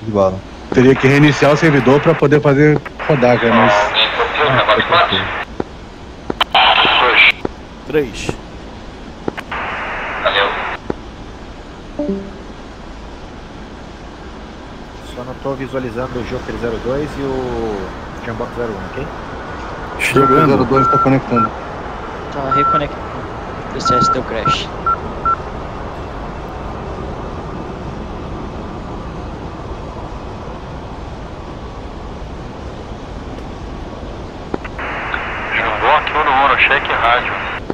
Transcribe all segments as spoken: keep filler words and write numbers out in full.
de bala. Teria que reiniciar o servidor para poder fazer rodar, cara, mas... Três. Valeu. Só não tô visualizando o Joker zero dois e o Jambox zero um, ok? Chegando. O zero dois está conectando. Tá reconectando. O C S deu crash. Jamboque um no um, cheque rádio.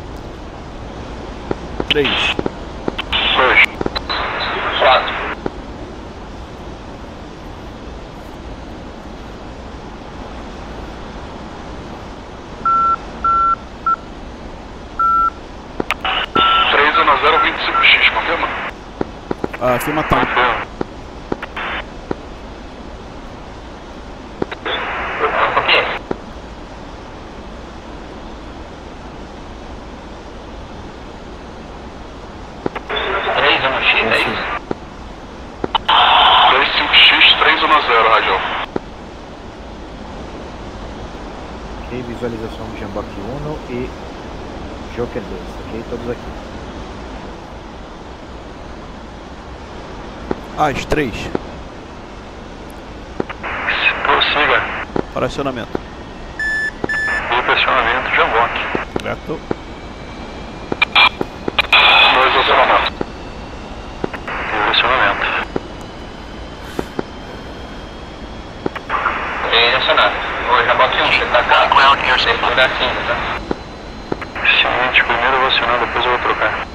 Três. Dois. Quatro. três um zero vinte e cinco X, confirma? Ah, firma tá. Confirma. Visualização do Jamboque um e Joker dois, ok? Todos aqui. As três. Prossiga. Para acionamento. Pressionamento, Jamboque. Correto. Dois acionamento. Direcionamento. Direcionado. Oi, Jamboque um, você tá cá. Ground air supply. Tá assim, tá? Seguinte, primeiro eu vou acionar, depois eu vou trocar.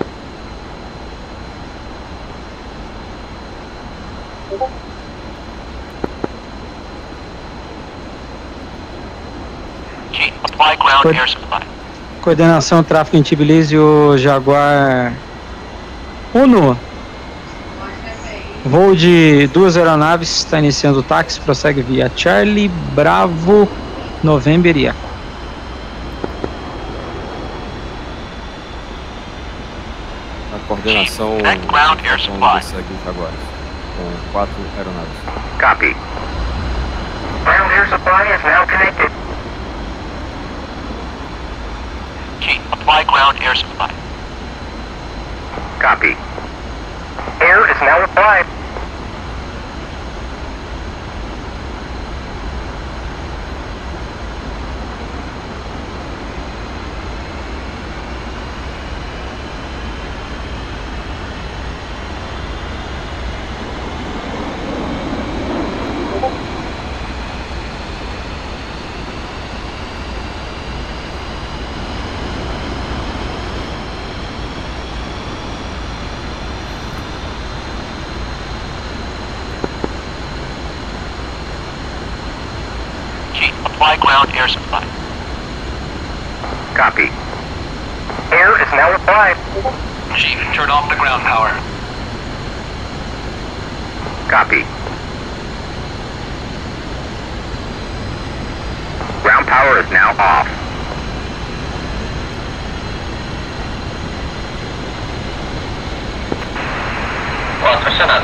G, apply ground Co air supply. Coordenação tráfego em Tbilisi, o Jaguar Uno. Voo de duas aeronaves, está iniciando o táxi, prossegue via Charlie, Bravo, November e Echo. A coordenação segue agora, com quatro aeronaves. Copy. Ground air supply is now connected. G, apply ground air supply. Copy. Air is now applied. Apply ground air supply. Copy. Air is now applied. Chief, turn off the ground power. Copy. Ground power is now off. Quatro acionado.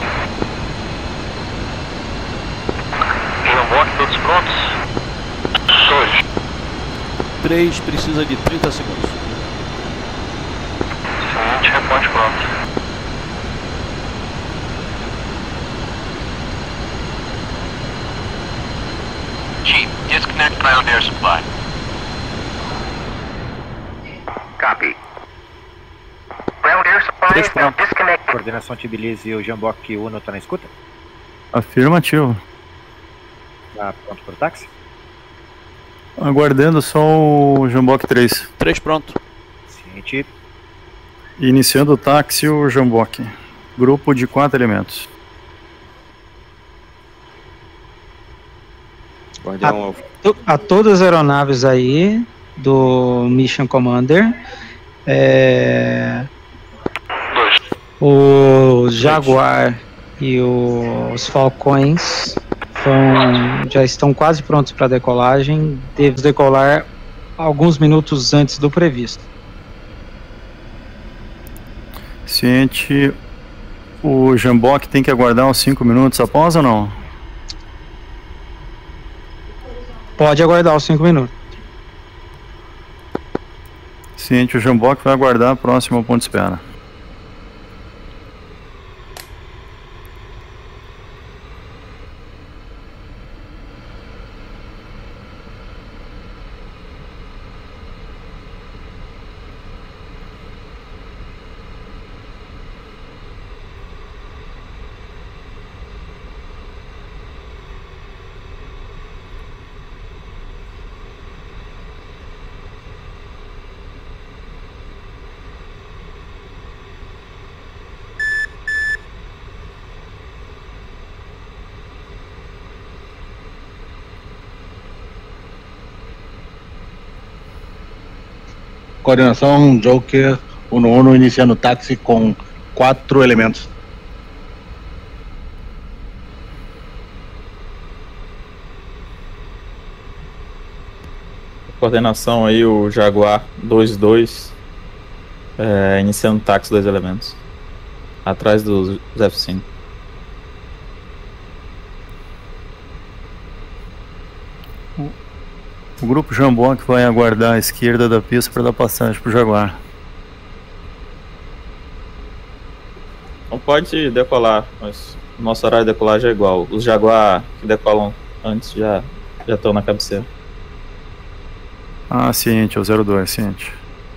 Jamboque, todos prontos? Dois. Três precisa de trinta segundos. Seguinte, reponte pronto. Chief, disconnect ground air supply. Copy. Ground air supply is now disconnected. Coordenação Tbilisi e o Jamboque Uno tá na escuta? Afirmativo. Tá pronto para o táxi? Aguardando só o Jamboque três. Três pronto. Ciente. Iniciando o táxi, o Jamboque. Grupo de quatro elementos. Guardião A, to, a todas as aeronaves aí do Mission Commander, é, o Jaguar e os Falcões vão, já estão quase prontos para decolagem. Deve decolar alguns minutos antes do previsto. Ciente, o Jamboque tem que aguardar uns cinco minutos após ou não? Pode aguardar os cinco minutos. Ciente, o Jambok vai aguardar próximo ao ponto de espera. Coordenação Joker um um iniciando táxi com quatro elementos. Coordenação aí o Jaguar dois dois, é, iniciando táxi dois elementos. Atrás dos F cinco. O grupo Jambok vai aguardar à esquerda da pista para dar passagem para o Jaguar. Não pode decolar, mas o nosso horário de decolagem é igual. Os Jaguar que decolam antes já já estão na cabeceira. Ah, ciente, é o zero dois, ciente.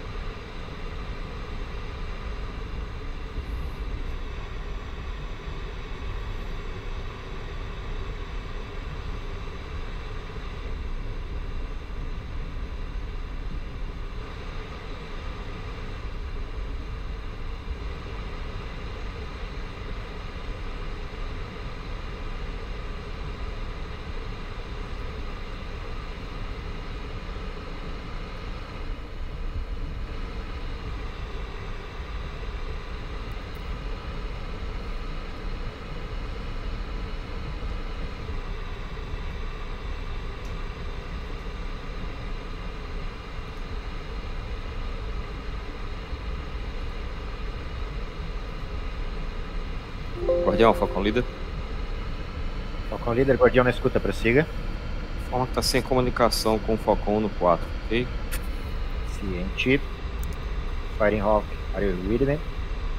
Guardião, Falcão Líder. Falcão Líder, Guardião na escuta, prossiga. Forma que tá sem comunicação com o Falcão no quatro, ok? Ciente. Fighting Hawk, are you reading me?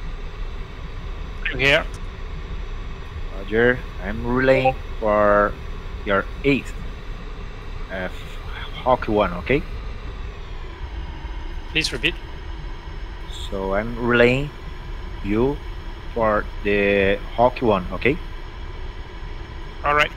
Here. Roger, I'm relaying for your eighth. Uh, Hawk one, okay? Please repeat. So I'm relaying you for the Hawk one, okay? All right.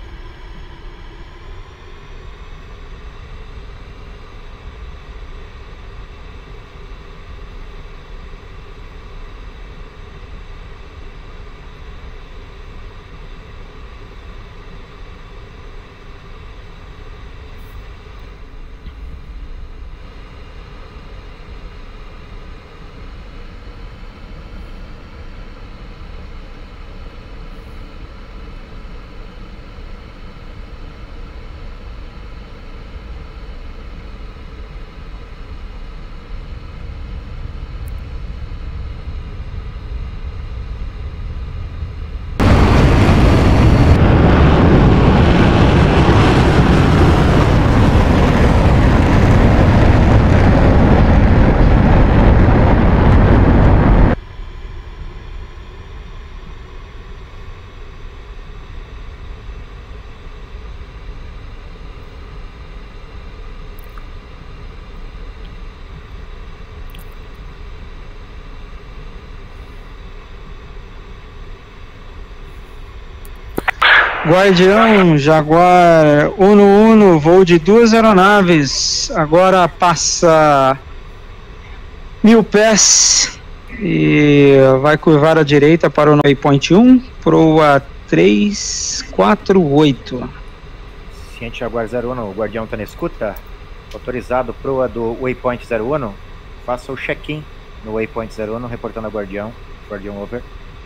Guardião, Jaguar um um, voo de duas aeronaves, agora passa mil pés e vai curvar à direita para o Waypoint um, proa três quatro oito. Ciente Jaguar zero um, o Guardião está na escuta. Autorizado proa do Waypoint zero um, faça o check-in no Waypoint zero um, reportando ao Guardião. Guardião over.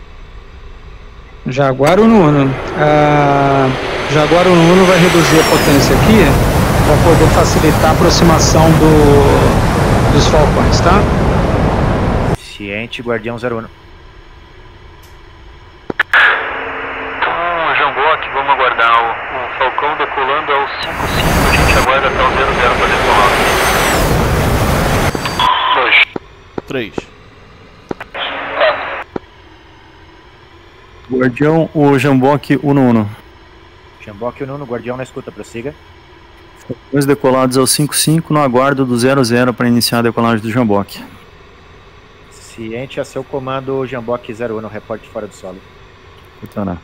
Jaguar um um. Ah, Jaguar um um vai reduzir a potência aqui para poder facilitar a aproximação do, dos falcões, tá? Ciente, Guardião zero um. Então, Jambok, vamos aguardar o, o Falcão decolando ao cinco cinco, a gente aguarda três. Guardião, o Jambok Uno Uno. Jambok Uno Uno, Guardião na escuta, prossiga. Dois decolados ao cinco cinco no aguardo do zero zero para iniciar a decolagem do Jambok. Ciente a seu comando, Jambok zero um, reporte fora do solo. Retornar.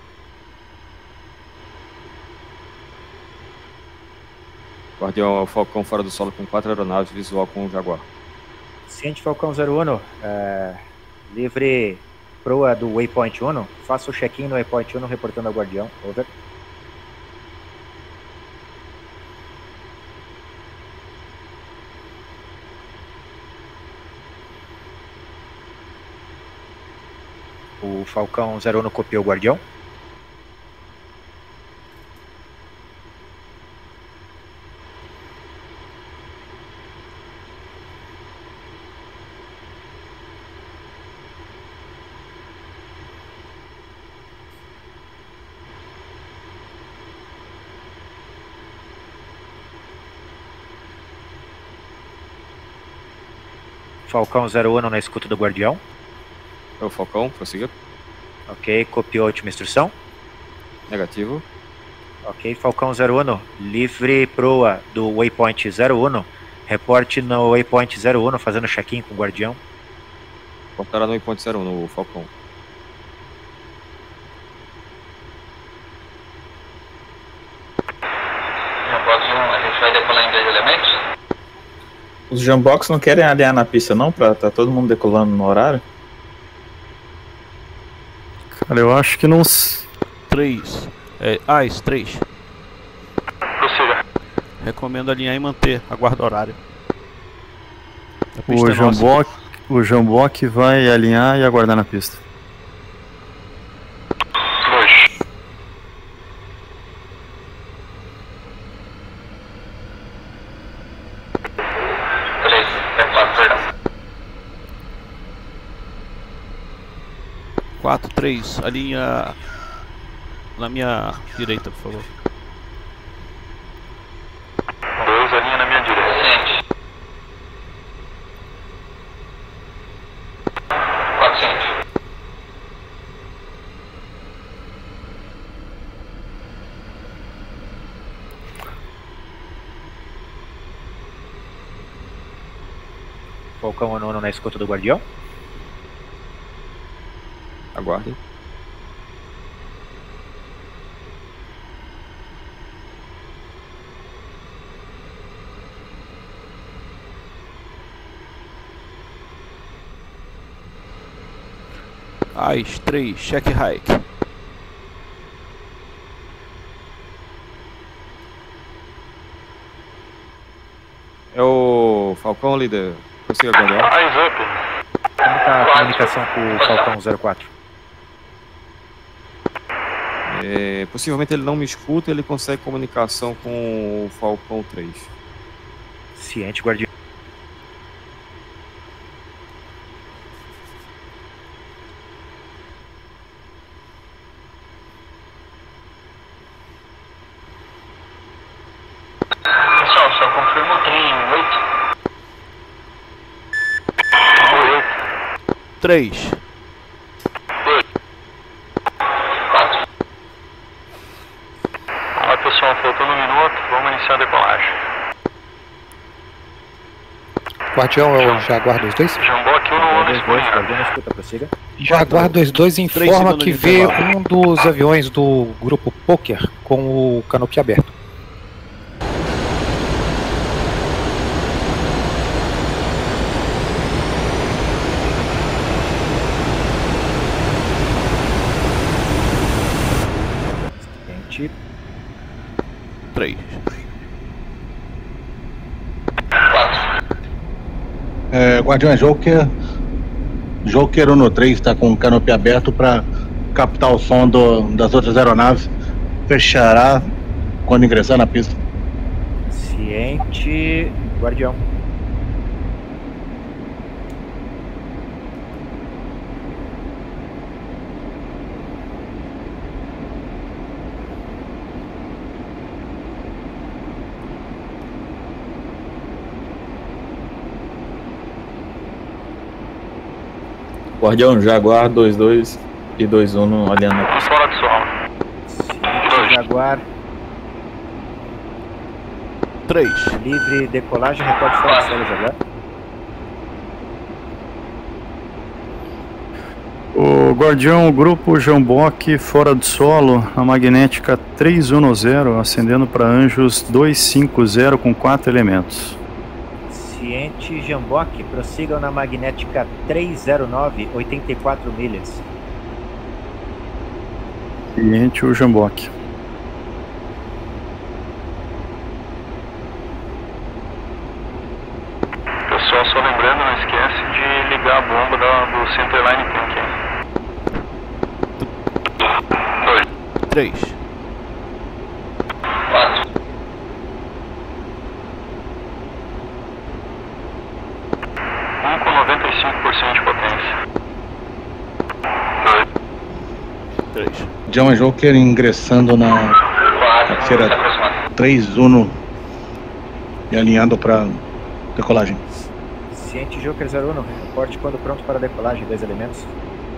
Guardião, Falcão fora do solo com quatro aeronaves, visual com o Jaguar. Ciente Falcão zero um, é, livre proa do Waypoint um, faça o check-in no Waypoint um, reportando ao Guardião. Over. O Falcão zero um copiou o Guardião. Falcão zero um na escuta do Guardião. É o Falcão, prossiga. Ok, copiou a última instrução. Negativo. Ok, Falcão zero um, livre proa do Waypoint zero um, reporte no Waypoint zero um, fazendo check-in com o Guardião. Portará no Waypoint zero um, no Falcão. Jambok um, a gente vai decolar em dois elementos? Os Jamboks não querem alinhar na pista não, pra tá todo mundo decolando no horário? Cara, eu acho que não... três. É, AIS, três. Prossiga. Recomendo alinhar e manter a guarda horária. A pista O é nossa. Jambok, o Jambok vai alinhar e aguardar na pista. Dois. Três. É quatro, perdão. quatro, três. Alinha na minha direita, por favor. Dois, a linha na minha direita. Ciente. Quatro, ciente. Falcão um na escuta do Guardião. Aguardem. AIS, três. Check hike. É o Falcão, líder. Prossiga, Guardião. Eyes up. Como está a comunicação com o Falcão zero quatro? É, possivelmente ele não me escuta, ele consegue comunicação com o Falcão três. Ciente, Guardião. Pessoal, só confirma o trem. Oito. Oito. três. Quatro. Olha pessoal, faltando um minuto, vamos iniciar a decolagem. Guardião é o Jaguar dois dois? Jambok um no dois dois, Guardião na escuta, prossiga. Jaguar dois dois informa segundos que de vê intervalo. um dos aviões do grupo Poker com o canopy aberto. Ciente. três. quatro. É, Guardião é Joker. Joker um no três está com o canopy aberto para captar o som do, das outras aeronaves. Fechará quando ingressar na pista. Ciente, Guardião. Guardião, Jaguar dois dois e dois um alinhando na pista. Fora de solo. Ciente, Jaguar. três. Livre, decolagem, reporte fora de solo, Jaguar. O Guardião, grupo Jamboque fora do solo, a magnética três um zero, ascendendo para Anjos dois cinco zero com quatro elementos. Ciente, Jamboque, prossigam na magnética três zero nove, oitenta e quatro milhas. Ciente, o Jamboque. Pessoal, só lembrando, não esquece de ligar a bomba da, do Centerline Tank. dois. três. quatro. um com noventa e cinco por cento de potência. dois. três. John Joker ingressando na carteira três um e alinhando para decolagem. Ciente, Joker zero um, reporte quando pronto para decolagem, dois elementos.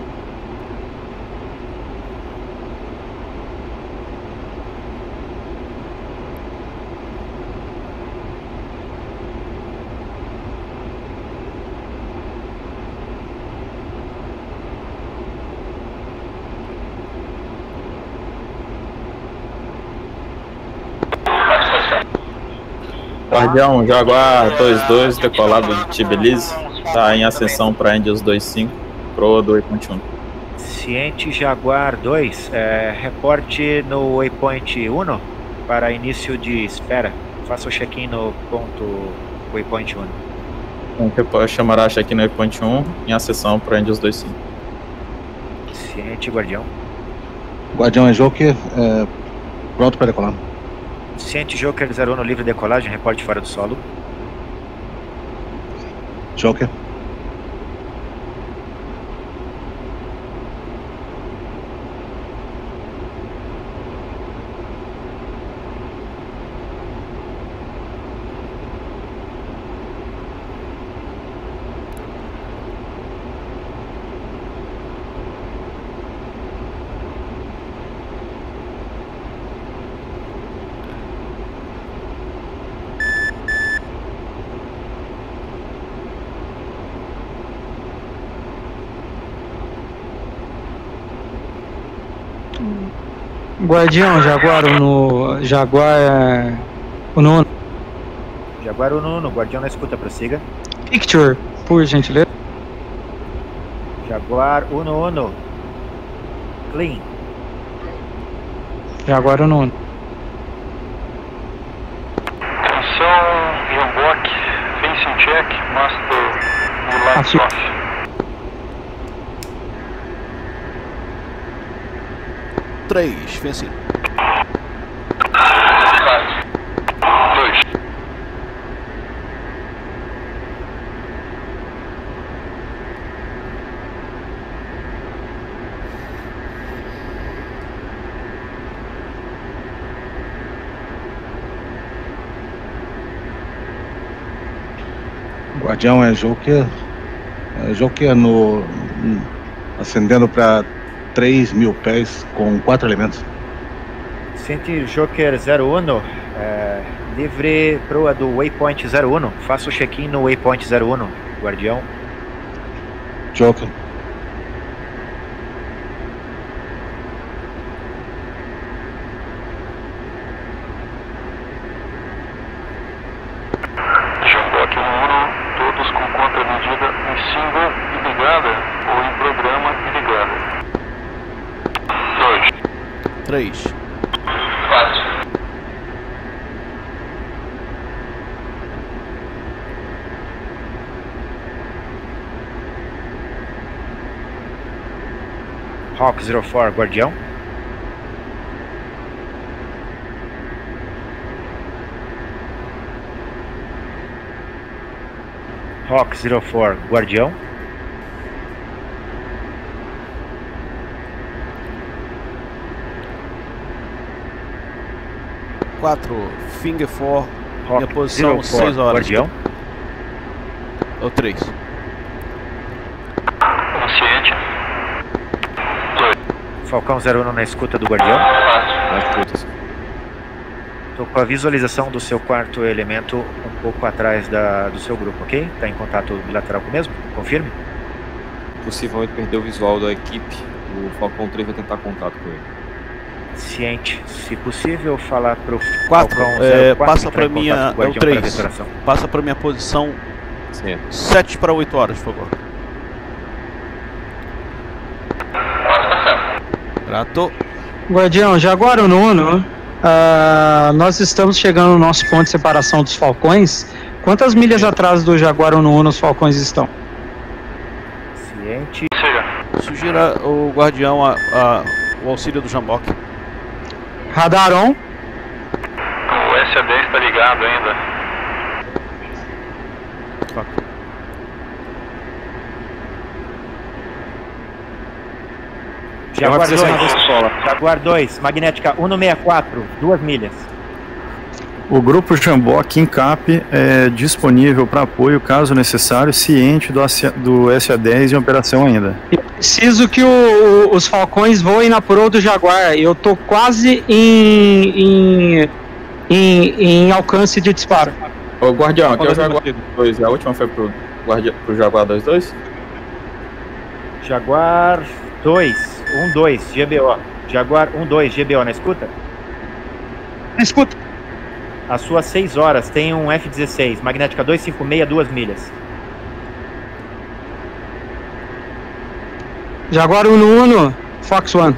Guardião, Jaguar dois dois, decolado de Tbilisi, tá em ascensão para Angels dois cinco, Pro do waypoint um. Ciente, Jaguar dois, é, reporte no waypoint um para início de espera. Faça o check-in no ponto waypoint um. Então, chamará check-in no waypoint um em ascensão para Angels dois cinco. Ciente, Guardião. Guardião é Joker, é, pronto para decolar. Ciente, Joker zero um, livre decolagem, reporte fora do solo. Joker. Guardião, Jaguar no. Jaguar é. O nono. Jaguar o nono, Guardião na escuta, prossiga. Picture, por gentileza. Jaguar uno uno. Clean. Jaguar o nono. Atenção, Jamboque, facing check, master de lights Aqui. off. três. Fence. dois. Guardião é Joker, é Joker no ascendendo para três mil pés com quatro elementos. Ciente, Joker zero um, é, livre proa do waypoint zero um. Faça o check-in no waypoint zero um, Guardião. Joker. Jamboque um, todos com contramedida em single e ligada ou em programa e ligada. dois. três. quatro. Hawk zero quatro, Guardião. Hawk zero quatro, Guardião. quatro. Finger four. Hawk Minha posição zero seis quatro, horas. Guardião. Ou três. Consciente. Falcão zero um na escuta do Guardião. Na escuta. Estou com a visualização do seu quarto elemento um pouco atrás da, do seu grupo, ok? Está em contato bilateral com o mesmo? Confirme. Possivelmente perdeu o visual da equipe. O Falcão três vai tentar contato com ele. Ciente, se possível, falar para o quatro, Falcão é, quatro, passa para minha, é o três, passa para minha posição sete para oito horas, por favor. Grato. Guardião, Jaguar Uno Uno, uh, nós estamos chegando no nosso ponto de separação dos Falcões. Quantas milhas atrás do Jaguar Uno Uno os Falcões estão? Ciente. Sugira o Guardião a, a, o auxílio do Jambok. Radar on. O S A dez está ligado ainda. Jaguar dois, Jaguar dois, magnética cento e sessenta e quatro, duas milhas. O grupo Jambok em Cap é disponível para apoio caso necessário, ciente do, do S A dez em operação ainda. Eu preciso que o, os Falcões voem na proa do Jaguar. Eu tô quase em, em, em, em alcance de disparo. Ô Guardião, aqui é o Jaguar dois. A última foi pro, guardia, pro Jaguar dois dois? Jaguar dois, um dois, G B O. Jaguar um dois, G B O, na escuta? Na escuta. Às suas seis horas tem um F dezesseis, magnética duzentos e cinquenta e seis, duas milhas. Jaguar Uno Uno, Fox One.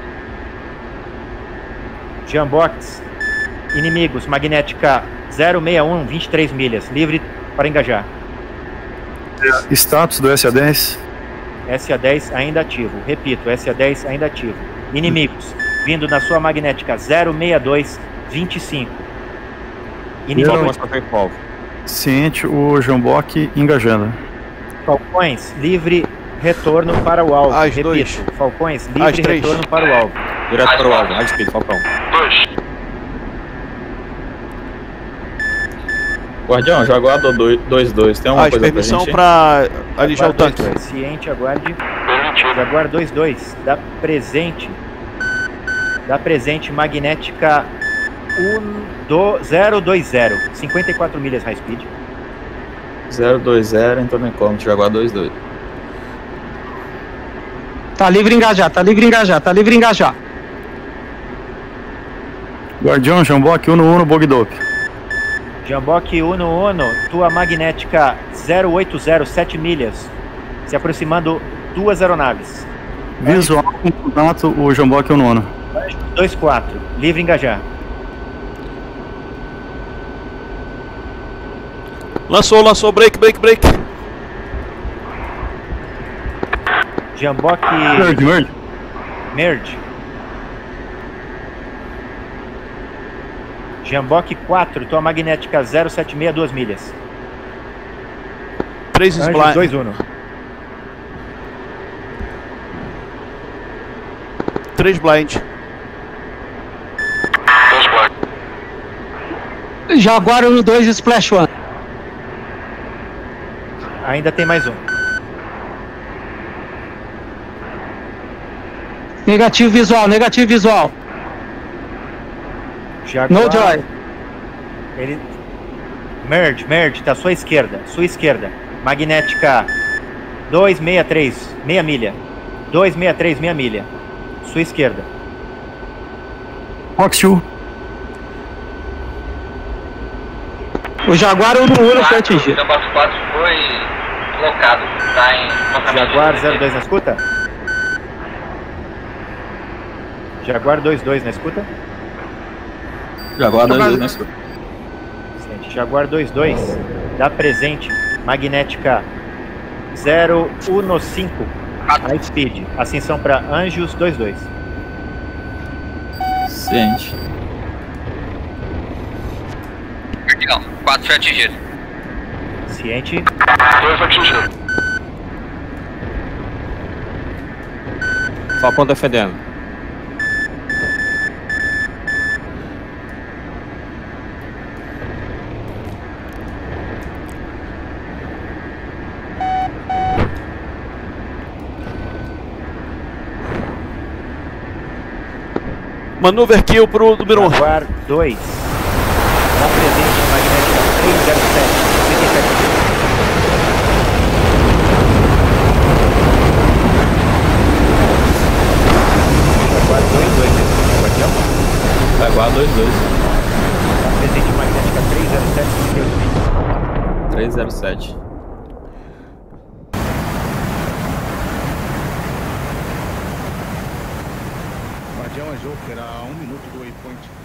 Jambox, inimigos, magnética zero seis um, vinte e três milhas, livre para engajar. Status do S A dez? S A dez ainda ativo, repito, S A dez ainda ativo. Inimigos, vindo na sua magnética zero seis dois, vinte e cinco. Inimigos. Ciente, o Jambok engajando. Falcões, livre retorno para o alvo. As repito, dois. Falcões, livre retorno para o alvo. Direto para o alvo, high speed, Falcão. Dois. Guardião, Jaguar dois dois, tem alguma ah, coisa pra gente? permissão para alijar o tanque. Ciente, aguarde. Jaguar dois dois, da presente. Da presente magnética zero dois zero, cinquenta e quatro milhas high speed. zero dois zero, então nem como, Jaguar dois dois. Tá livre engajar, tá livre engajar, tá livre engajar. Guardião, Jambok Uno Uno, Bogdope. Jambok Uno Uno, tua magnética zero oito zero, sete milhas, se aproximando duas aeronaves. Visual com contato, o Jambok Uno Uno. dois quatro, livre engajar. Lançou, lançou, break, break, break. Jambok... Merge, merge. Merge. Jambok quatro, tua magnética zero sete seis, duas milhas. três blind. dois um. três blind. Jaguar Uno dois, Splash One. Ainda tem mais um. Negativo visual, negativo visual. Jaguar, no joy. Ele... Merge, merge, tá à sua esquerda. Sua esquerda. Magnética duzentos e sessenta e três, meia milha. duzentos e sessenta e três, meia milha. Sua esquerda. Fox dois. O Jaguar Uno Uno foi atingido. O Jaguar quatro foi locado. Tá em... Jaguar zero dois na escuta? Jaguar dois dois na escuta? Jaguar dois dois na escuta. Jaguar dois dois, da presente, magnética zero um cinco, high speed, ascensão para Anjos dois dois. Ciente. Não, quatro foi atingido. Ciente. dois atingido. Falcão defendendo. Maneuver kill pro número um. Jaguar dois. Está presente magnética três zero sete. trinta e sete. Jaguar dois dois. Guardião? Jaguar dois dois. Está presente magnética três zero sete. trinta e oito. três zero sete. Guardião é Joker a um minuto do waypoint.